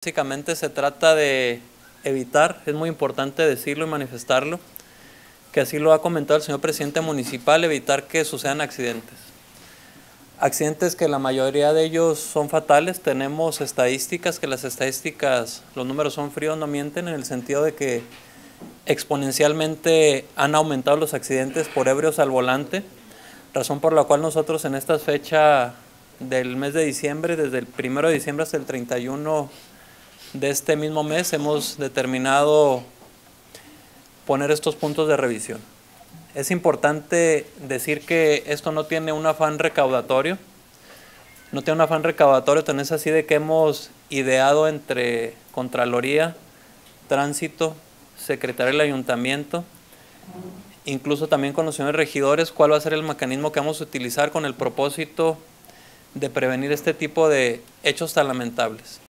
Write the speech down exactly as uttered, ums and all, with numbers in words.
Básicamente se trata de evitar, es muy importante decirlo y manifestarlo, que así lo ha comentado el señor presidente municipal, evitar que sucedan accidentes. Accidentes que la mayoría de ellos son fatales. Tenemos estadísticas, que las estadísticas, los números son fríos, no mienten, en el sentido de que exponencialmente han aumentado los accidentes por ebrios al volante, razón por la cual nosotros en esta fecha del mes de diciembre, desde el primero de diciembre hasta el treinta y uno de este mismo mes, hemos determinado poner estos puntos de revisión. Es importante decir que esto no tiene un afán recaudatorio, no tiene un afán recaudatorio, tan es así de que hemos ideado entre Contraloría, Tránsito, Secretaría del Ayuntamiento, incluso también con los señores regidores, cuál va a ser el mecanismo que vamos a utilizar con el propósito de prevenir este tipo de hechos tan lamentables.